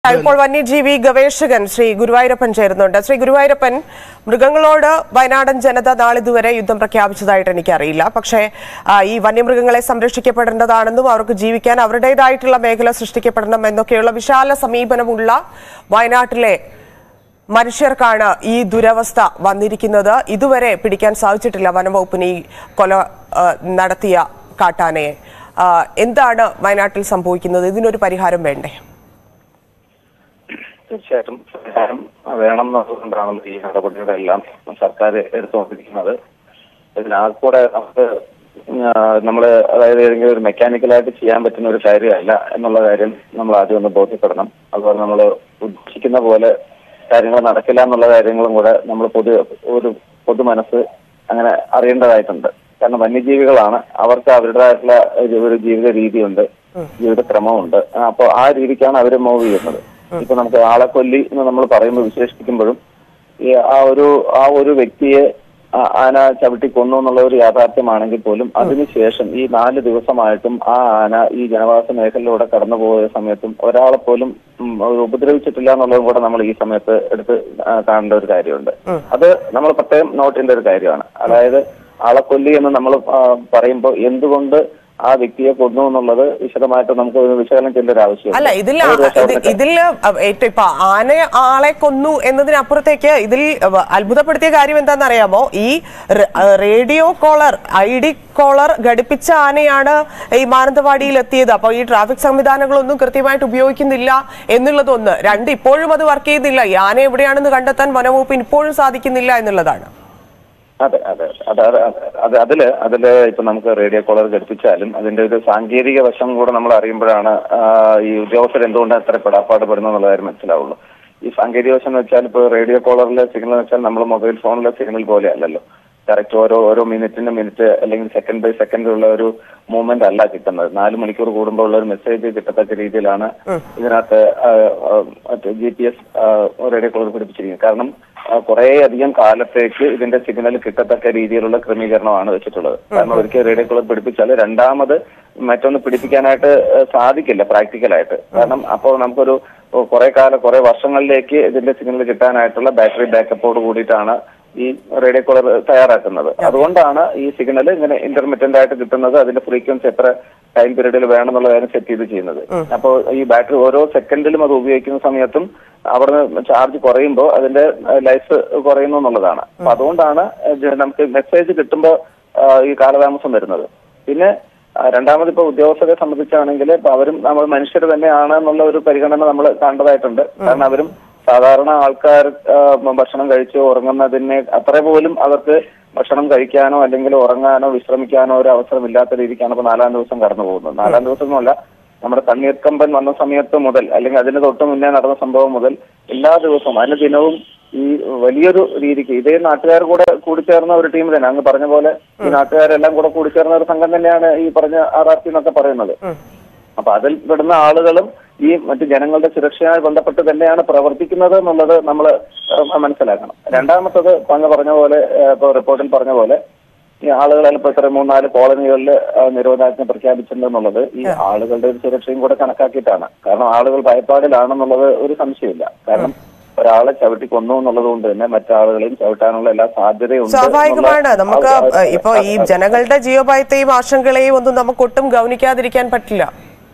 ഇപ്പോൾ വന്യജീവി ഗവേഷകൻ ശ്രീ ഗുരുവായൂരപ്പൻ ചേരുന്നുണ്ട്. ശ്രീ ഗുരുവായൂരപ്പൻ, മൃഗങ്ങളോട് വയനാടൻ ജനത നാളിതുവരെ യുദ്ധം പ്രഖ്യാപിച്ചതായിട്ട് എനിക്കറിയില്ല. പക്ഷേ ഈ വന്യമൃഗങ്ങളെ സംരക്ഷിക്കപ്പെടേണ്ടതാണെന്നും അവർക്ക് ജീവിക്കാൻ അവരുടേതായിട്ടുള്ള മേഖല സൃഷ്ടിക്കപ്പെടണം എന്നൊക്കെയുള്ള വിശാല സമീപനമുള്ള വയനാട്ടിലെ മനുഷ്യർക്കാണ് ഈ ദുരവസ്ഥ വന്നിരിക്കുന്നത്. ഇതുവരെ പിടിക്കാൻ സാധിച്ചിട്ടില്ല വനംവകുപ്പിന് ഈ കൊല നടത്തിയ കാട്ടാനയെ. എന്താണ് വയനാട്ടിൽ സംഭവിക്കുന്നത്? ഇതിനൊരു പരിഹാരം വേണ്ടേ? തീർച്ചയായിട്ടും പരിഹാരം വേണം എന്നുള്ളതുകൊണ്ടാണ് ഈ നടപടിയുടെ എല്ലാം സർക്കാർ എടുത്തുകൊണ്ടിരിക്കുന്നത്. ഇതിനാകൂടെ നമുക്ക് അതായത് ഏതെങ്കിലും ഒരു മെക്കാനിക്കലായിട്ട് ചെയ്യാൻ പറ്റുന്ന ഒരു കാര്യമല്ല എന്നുള്ള കാര്യം നമ്മൾ ആദ്യം ഒന്ന് ബോധ്യപ്പെടണം. അതുപോലെ നമ്മൾ ഉദ്ദേശിക്കുന്ന പോലെ കാര്യങ്ങൾ നടക്കില്ല എന്നുള്ള കാര്യങ്ങളും കൂടെ നമ്മൾ പൊതു മനസ്സ് അങ്ങനെ അറിയേണ്ടതായിട്ടുണ്ട്. കാരണം വന്യജീവികളാണ്, അവർക്ക് അവരുടേതായിട്ടുള്ള ഒരു ജീവിത രീതിയുണ്ട്, ജീവിത ക്രമമുണ്ട്. അപ്പോൾ ആ രീതിക്കാണ് അവർ മൂവ് ചെയ്യുന്നത്. ഇപ്പൊ നമുക്ക് ആളെക്കൊല്ലി എന്ന് നമ്മൾ പറയുമ്പോൾ വിശേഷിപ്പിക്കുമ്പോഴും ആ ഒരു വ്യക്തിയെ ആന ചവിട്ടി കൊന്നു എന്നുള്ള ഒരു യാഥാർത്ഥ്യമാണെങ്കിൽ പോലും അതിനുശേഷം ഈ 4 ദിവസമായിട്ടും ആ ആന ഈ ജനവാസ മേഖലയിലൂടെ കടന്നുപോയ സമയത്തും ഒരാളെ പോലും ഉപദ്രവിച്ചിട്ടില്ല എന്നുള്ളതും കൂടെ നമ്മൾ ഈ സമയത്ത് എടുത്ത് കാണേണ്ട ഒരു കാര്യമുണ്ട്. അത് നമ്മൾ പ്രത്യേകം നോട്ട് ചെയ്യേണ്ട ഒരു കാര്യമാണ്. അതായത് ആളെക്കൊല്ലി എന്ന് നമ്മൾ പറയുമ്പോൾ എന്തുകൊണ്ട് ആ വ്യക്തിയെ കൊന്നു എന്നുള്ളത് വിശദമായിട്ട് നമുക്ക് വിശകലനം ചെയ്യേണ്ട ഒരു ആവശ്യം അല്ല. ഇതിൽ ഇപ്പൊ ആളെ കൊന്നു എന്നതിനപ്പുറത്തേക്ക് ഇതിൽ അത്ഭുതപ്പെടുത്തിയ കാര്യം എന്താണെന്നറിയാമോ? ഈ റേഡിയോ കോളർ ID കോളർ ഘടിപ്പിച്ച ആനയാണ് ഈ മാനന്തവാടിയിൽ എത്തിയത്. അപ്പൊ ഈ ട്രാഫിക് സംവിധാനങ്ങളൊന്നും കൃത്യമായിട്ട് ഉപയോഗിക്കുന്നില്ല എന്നുള്ളതൊന്ന്. 2, ഇപ്പോഴും അത് വർക്ക് ചെയ്യുന്നില്ല. ഈ ആന എവിടെയാണെന്ന് കണ്ടെത്താൻ വനംവകുപ്പിന് ഇപ്പോഴും സാധിക്കുന്നില്ല എന്നുള്ളതാണ്. അതെ അതെ അതെ അതില് ഇപ്പൊ നമുക്ക് റേഡിയോ കോളർ ഘടിപ്പിച്ചാലും അതിന്റെ ഒരു സാങ്കേതിക വശം കൂടെ നമ്മൾ അറിയുമ്പോഴാണ് ഈ ഉദ്യോഗസ്ഥർ എന്തുകൊണ്ട് അത്ര പെടാപ്പാട് പെടുന്നു എന്നുള്ള കാര്യം മനസ്സിലാവുള്ളൂ. ഈ സാങ്കേതിക വശം എന്ന് വെച്ചാൽ ഇപ്പൊ റേഡിയോ കോളറിലെ സിഗ്നൽ എന്ന് വെച്ചാൽ നമ്മൾ മൊബൈൽ ഫോണിലെ സിഗ്നൽ പോലെ അല്ലല്ലോ. കറക്റ്റ് ഓരോ മിനിറ്റ് അല്ലെങ്കിൽ സെക്കൻഡ് ബൈ സെക്കൻഡ് ഉള്ള ഒരു മൂവ്മെന്റ് അല്ല കിട്ടുന്നത്. 4 മണിക്കൂർ കൂടുമ്പോൾ ഉള്ള ഒരു മെസ്സേജ് കിട്ടത്തക്ക രീതിയിലാണ് ഇതിനകത്ത് GPS റേഡിയോ കോളർ പിടിപ്പിച്ചിരിക്കുന്നത്. കാരണം കുറെ അധികം കാലത്തേക്ക് ഇതിന്റെ സിഗ്നൽ കിട്ടത്തക്ക രീതിയിലുള്ള ക്രമീകരണമാണ് വെച്ചിട്ടുള്ളത്. കാരണം ഒരിക്കൽ റേഡിയോ കോളർ പിടിപ്പിച്ചാൽ രണ്ടാമത് മറ്റൊന്ന് പിടിപ്പിക്കാനായിട്ട് സാധിക്കില്ല പ്രാക്ടിക്കലായിട്ട്. കാരണം അപ്പോൾ നമുക്കൊരു കുറെ വർഷങ്ങളിലേക്ക് ഇതിന്റെ സിഗ്നൽ കിട്ടാനായിട്ടുള്ള ബാറ്ററി ബാക്കപ്പോട് കൂടിയിട്ടാണ് ഈ റേഡിയോ കോളർ തയ്യാറാക്കുന്നത്. അതുകൊണ്ടാണ് ഈ സിഗ്നൽ ഇങ്ങനെ ഇന്റർമിറ്റന്റ് ആയിട്ട് കിട്ടുന്നത്. അതിന്റെ ഫ്രീക്വൻസി എത്ര ടൈം പീരീഡിൽ വേണമെന്നുള്ള കാര്യം സെറ്റ് ചെയ്ത് ചെയ്യുന്നത്. അപ്പോൾ ഈ ബാറ്ററി ഓരോ സെക്കൻഡിലും അത് ഉപയോഗിക്കുന്ന സമയത്തും അവിടുന്ന് ചാർജ് കുറയുമ്പോൾ അതിന്റെ ലൈഫ് കുറയുന്നു എന്നുള്ളതാണ്. അപ്പൊ അതുകൊണ്ടാണ് നമുക്ക് മെസ്സേജ് കിട്ടുമ്പോൾ ഈ കാലതാമസം വരുന്നത്. പിന്നെ രണ്ടാമത് ഇപ്പൊ ഉദ്യോഗസ്ഥരെ സംബന്ധിച്ചാണെങ്കിൽ ഇപ്പൊ അവരും നമ്മൾ മനുഷ്യർ തന്നെയാണ് എന്നുള്ള ഒരു പരിഗണന നമ്മൾ കാണേണ്ടതായിട്ടുണ്ട്. കാരണം അവരും സാധാരണ ആൾക്കാർ ഭക്ഷണം കഴിച്ച് ഉറങ്ങുന്നതിന് അത്ര പോലും അവർക്ക് ഭക്ഷണം കഴിക്കാനോ അല്ലെങ്കിൽ ഉറങ്ങാനോ വിശ്രമിക്കാനോ ഒരു അവസരമില്ലാത്ത രീതിക്കാണ് ഇപ്പൊ 4-ാം ദിവസം കടന്നു പോകുന്നത്. 4-ാം ദിവസമൊന്നുമല്ല, നമ്മുടെ തണ്ണീർക്കമ്പൻ വന്ന സമയത്ത് മുതൽ അല്ലെങ്കിൽ അതിന് തൊട്ട് മുന്നേ നടന്ന സംഭവം മുതൽ എല്ലാ ദിവസവും അനുദിനവും ഈ വലിയൊരു രീതിക്ക് ഇതേ നാട്ടുകാർ കൂടെ കൂടിച്ചേർന്ന ഒരു ടീം തന്നെ, അങ്ങ് പറഞ്ഞ പോലെ ഈ നാട്ടുകാരെല്ലാം കൂടെ കൂടിച്ചേർന്ന ഒരു സംഘം തന്നെയാണ് ഈ പറഞ്ഞ RRT എന്നൊക്കെ പറയുന്നത്. അപ്പൊ അതിൽ പെടുന്ന ആളുകളും ഈ മറ്റു ജനങ്ങളുടെ സുരക്ഷയുമായി ബന്ധപ്പെട്ട് തന്നെയാണ് പ്രവർത്തിക്കുന്നത് എന്നുള്ളത് നമ്മൾ മനസ്സിലാക്കണം. രണ്ടാമത്തത് അങ്ങ് പറഞ്ഞ പോലെ ഇപ്പൊ റിപ്പോർട്ടിൽ പറഞ്ഞ പോലെ ഈ ആളുകളെ ഇപ്പൊ 3-4 കോളനികളിൽ നിരോധനാജ്ഞ പ്രഖ്യാപിച്ചിട്ടുണ്ടെന്നുള്ളത് ഈ ആളുകളുടെ ഒരു സുരക്ഷയും കൂടെ കണക്കാക്കിയിട്ടാണ്. കാരണം ആളുകൾ ഭയപ്പാടിലാണെന്നുള്ളത് ഒരു സംശയമില്ല. കാരണം ഒരാളെ ചവിട്ടി കൊന്നു എന്നുള്ളത് കൊണ്ട് തന്നെ മറ്റാളുകളെയും ചവിട്ടാനുള്ള എല്ലാ സാധ്യതയും സ്വാഭാവികമാണ്. നമുക്ക് ഇപ്പൊ ഈ ജനങ്ങളുടെ ജീവഭയത്തെയും ആശങ്കകളെയും ഒന്നും നമുക്ക് ഒട്ടും ഗൗനിക്കാതിരിക്കാൻ പറ്റില്ല.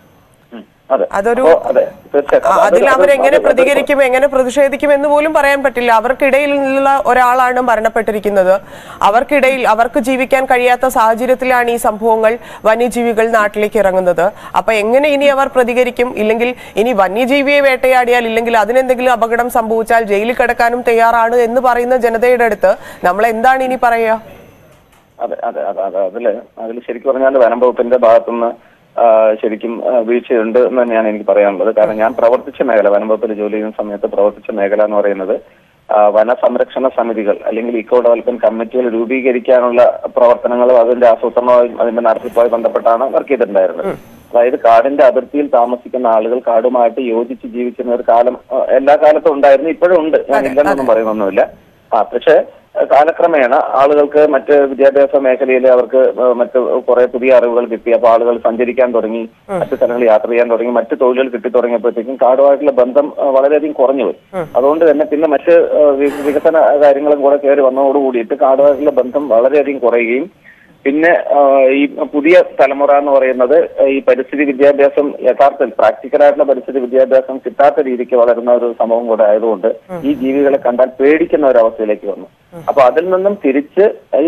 അതൊരു അതിൽ അവരെങ്ങനെ പ്രതികരിക്കും, എങ്ങനെ പ്രതിഷേധിക്കും എന്ന് പോലും പറയാൻ പറ്റില്ല. അവർക്കിടയിൽ നിന്നുള്ള ഒരാളാണ് മരണപ്പെട്ടിരിക്കുന്നത്. അവർക്കിടയിൽ അവർക്ക് ജീവിക്കാൻ കഴിയാത്ത സാഹചര്യത്തിലാണ് ഈ സംഭവങ്ങൾ, വന്യജീവികൾ നാട്ടിലേക്ക് ഇറങ്ങുന്നത്. അപ്പൊ എങ്ങനെ ഇനി അവർ പ്രതികരിക്കും? ഇല്ലെങ്കിൽ ഇനി വന്യജീവിയെ വേട്ടയാടിയാൽ ഇല്ലെങ്കിൽ അതിനെന്തെങ്കിലും അപകടം സംഭവിച്ചാൽ ജയിലിൽ കിടക്കാനും തയ്യാറാണ് എന്ന് പറയുന്ന ജനതയുടെ അടുത്ത് നമ്മൾ എന്താണ് ഇനി പറയുക? അതെ അതെ അതെ അതിൽ ശരിക്കും പറഞ്ഞാൽ വനം വകുപ്പിന്റെ ഭാഗത്തുനിന്ന് ശരിക്കും വീഴ്ചയുണ്ട് എന്ന് തന്നെയാണ് എനിക്ക് പറയാനുള്ളത്. കാരണം ഞാൻ പ്രവർത്തിച്ച മേഖല, വനം വകുപ്പിൽ ജോലി ചെയ്യുന്ന സമയത്ത് പ്രവർത്തിച്ച മേഖല എന്ന് പറയുന്നത് വനസംരക്ഷണ സമിതികൾ അല്ലെങ്കിൽ ഇക്കോ ഡെവലപ്മെന്റ് കമ്മിറ്റികൾ രൂപീകരിക്കാനുള്ള പ്രവർത്തനങ്ങളും അതിന്റെ ആസൂത്രണവും അതിന്റെ നടത്തിപ്പുമായി ബന്ധപ്പെട്ടാണ് വർക്ക് ചെയ്തിട്ടുണ്ടായിരുന്നത്. അതായത് കാടിന്റെ അതിർത്തിയിൽ താമസിക്കുന്ന ആളുകൾ കാടുമായിട്ട് യോജിച്ച് ജീവിക്കുന്ന ഒരു കാലം എല്ലാ കാലത്തും ഉണ്ടായിരുന്നു, ഇപ്പോഴും ഉണ്ട്. ഞാൻ ഇല്ലെന്നൊന്നും പറയുന്നൊന്നുമില്ല. പക്ഷേ കാലക്രമേണ ആളുകൾക്ക് മറ്റ് വിദ്യാഭ്യാസ മേഖലയിൽ അവർക്ക് മറ്റ് കുറെ പുതിയ അറിവുകൾ കിട്ടി. അപ്പൊ ആളുകൾ സഞ്ചരിക്കാൻ തുടങ്ങി, മറ്റു സ്ഥലങ്ങളിൽ യാത്ര ചെയ്യാൻ തുടങ്ങി, മറ്റ് തൊഴിലുകൾ കിട്ടി തുടങ്ങിയപ്പോഴത്തേക്കും കാടുമായിട്ടുള്ള ബന്ധം വളരെയധികം കുറഞ്ഞു പോയി. അതുകൊണ്ട് തന്നെ പിന്നെ മറ്റ് വികസന കാര്യങ്ങളും കൂടെ കയറി വന്നതോടുകൂടിയിട്ട് കാടുമായിട്ടുള്ള ബന്ധം വളരെയധികം കുറയുകയും പിന്നെ ഈ പുതിയ തലമുറ എന്ന് പറയുന്നത് ഈ പരിസ്ഥിതി വിദ്യാഭ്യാസം യഥാർത്ഥത്തിൽ പ്രാക്ടിക്കലായിട്ടുള്ള പരിസ്ഥിതി വിദ്യാഭ്യാസം കിട്ടാത്ത രീതിക്ക് വളരുന്ന ഒരു സംഭവം കൂടെ ആയതുകൊണ്ട് ഈ ജീവികളെ കണ്ടാൽ പേടിക്കുന്ന ഒരു അവസ്ഥയിലേക്ക് വന്നു. അപ്പൊ അതിൽ നിന്നും തിരിച്ച്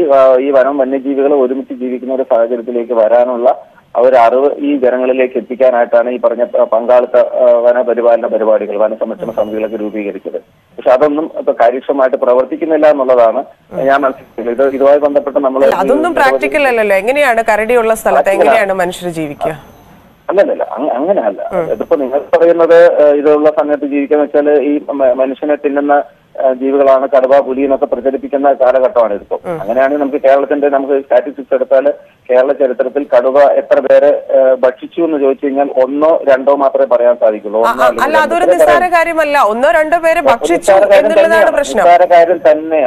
ഈ വനം വന്യജീവികൾ ഒരുമിച്ച് ജീവിക്കുന്ന ഒരു സാഹചര്യത്തിലേക്ക് വരാനുള്ള ഒരു അറിവ് ഈ ജനങ്ങളിലേക്ക് എത്തിക്കാനായിട്ടാണ് ഈ പറഞ്ഞ പങ്കാളിത്ത വനപരിപാലന പരിപാടികൾ, വനസംരക്ഷണ സമിതികളൊക്കെ രൂപീകരിച്ചത്. പക്ഷെ അതൊന്നും ഇപ്പൊ കാര്യക്ഷമമായിട്ട് പ്രവർത്തിക്കുന്നില്ല എന്നുള്ളതാണ് ഞാൻ മനസ്സിലാക്കുന്നത്. ഇതുമായി ബന്ധപ്പെട്ട് നമ്മൾ അതൊന്നും പ്രാക്ടിക്കൽ അല്ലല്ലോ. എങ്ങനെയാണ് കരടിയുള്ള സ്ഥലത്ത് എങ്ങനെയാണ് മനുഷ്യർ ജീവിക്കുക? അല്ലല്ല, അങ്ങനെയല്ല. ഇതിപ്പോ നിങ്ങൾ പറയുന്നത് ഇതുള്ള സമയത്ത് ജീവിക്കാന്ന് വെച്ചാൽ ഈ മനുഷ്യനെ തിന്നുന്ന ജീവികളാണ് കടുവ, പുലി എന്നൊക്കെ പ്രചരിപ്പിക്കുന്ന കാലഘട്ടമാണ് ഇതിപ്പോ. അങ്ങനെയാണെങ്കിൽ നമുക്ക് കേരളത്തിന്റെ സ്റ്റാറ്റിസ്റ്റിക്സ് എടുത്താൽ കേരള ചരിത്രത്തിൽ കടുവ എത്ര പേരെ ഭക്ഷിച്ചു എന്ന് ചോദിച്ചു കഴിഞ്ഞാൽ 1 or 2 മാത്രമേ പറയാൻ സാധിക്കുള്ളൂ. അല്ല, അതൊരു നിസ്സാര കാര്യമല്ല. 1 or 2 പേരെ ഭക്ഷിച്ചു എന്നുള്ളതാണ് പ്രശ്നം. നിസ്സാര കാര്യം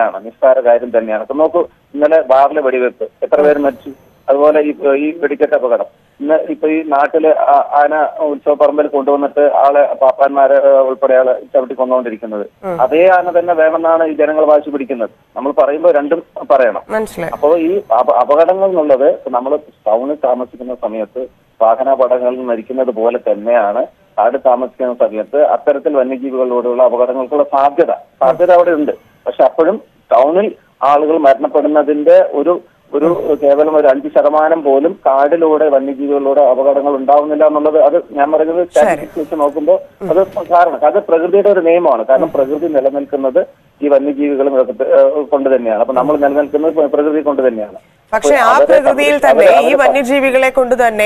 തന്നെയാണ്. ഇപ്പൊ നോക്കൂ, ഇന്നലെ ബാറിലെ വെടിവെപ്പ് എത്ര പേര് മരിച്ചു. അതുപോലെ ഈ വെടിക്കെട്ട് അപകടം. ഇന്ന് ഇപ്പൊ ഈ നാട്ടില് ആന ഉത്സവപ്പറമ്പിൽ കൊണ്ടുവന്നിട്ട് ആളെ പാപ്പാന്മാരെ ഉൾപ്പെടെ ആളെ ചവിട്ടി കൊന്നുകൊണ്ടിരിക്കുന്നത്. അതേ ആന തന്നെ വേണമെന്നാണ് ഈ ജനങ്ങൾ വാശി പിടിക്കുന്നത്. നമ്മൾ പറയുമ്പോൾ രണ്ടും പറയണം. അപ്പോ ഈ അപകടങ്ങൾ എന്നുള്ളത് നമ്മൾ ടൗണിൽ താമസിക്കുന്ന സമയത്ത് വാഹനാപകടങ്ങളിൽ മരിക്കുന്നത് പോലെ തന്നെയാണ് കാട് താമസിക്കുന്ന സമയത്ത് അത്തരത്തിൽ വന്യജീവികളോടുള്ള അപകടങ്ങൾക്കുള്ള സാധ്യത അവിടെ ഉണ്ട്. പക്ഷെ അപ്പോഴും ടൗണിൽ ആളുകൾ മരണപ്പെടുന്നതിന്റെ ഒരു കേവലം ഒരു 5% പോലും കാടിലൂടെ വന്യജീവികളിലൂടെ അപകടങ്ങൾ ഉണ്ടാവുന്നില്ല എന്നുള്ളത്, അത് ഞാൻ പറയുന്നത് സ്റ്റാറ്റിസ്റ്റിക്സ് വെച്ച് നോക്കുമ്പോൾ അത് പ്രകൃതിയുടെ ഒരു നിയമമാണ്. കാരണം പ്രകൃതി നിലനിൽക്കുന്നത് ഈ വന്യജീവികളും കൊണ്ട് തന്നെയാണ്. അപ്പൊ നമ്മൾ നിലനിൽക്കുന്നത് പ്രകൃതി കൊണ്ട് തന്നെയാണ്. പക്ഷെ ആ പ്രകൃതിയിൽ തന്നെ ഈ വന്യജീവികളെ കൊണ്ട് തന്നെ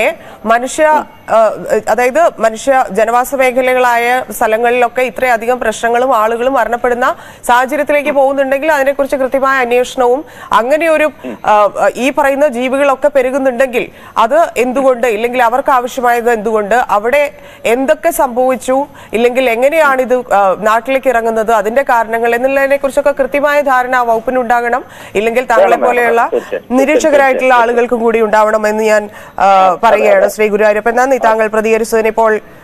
അതായത് മനുഷ്യ ജനവാസ മേഖലകളായ സ്ഥലങ്ങളിലൊക്കെ ഇത്രയധികം പ്രശ്നങ്ങളും ആളുകളും മരണപ്പെടുന്ന സാഹചര്യത്തിലേക്ക് പോകുന്നുണ്ടെങ്കിൽ അതിനെക്കുറിച്ച് കൃത്യമായ അന്വേഷണവും അങ്ങനെയൊരു ഈ പറയുന്ന ജീവികളൊക്കെ പെരുകുന്നുണ്ടെങ്കിൽ അത് എന്തുകൊണ്ട്, ഇല്ലെങ്കിൽ അവർക്ക് ആവശ്യമായത് എന്തുകൊണ്ട്, അവിടെ എന്തൊക്കെ സംഭവിച്ചു, ഇല്ലെങ്കിൽ എങ്ങനെയാണ് ഇത് നാട്ടിലേക്ക് ഇറങ്ങുന്നത്, അതിന്റെ കാരണങ്ങൾ എന്നുള്ളതിനെ കുറിച്ചൊക്കെ കൃത്യമായ ധാരണ ആ വകുപ്പിനുണ്ടാകണം. ഇല്ലെങ്കിൽ താങ്കളെ പോലെയുള്ള നിരീക്ഷകരായിട്ടുള്ള ആളുകൾക്കും കൂടി ഉണ്ടാവണമെന്ന് ഞാൻ പറയുകയാണ്. ശ്രീ ഗുരുവായൂരപ്പൻ, നന്ദി താങ്കൾ പ്രതികരിച്ചതിന്. ഇപ്പോൾ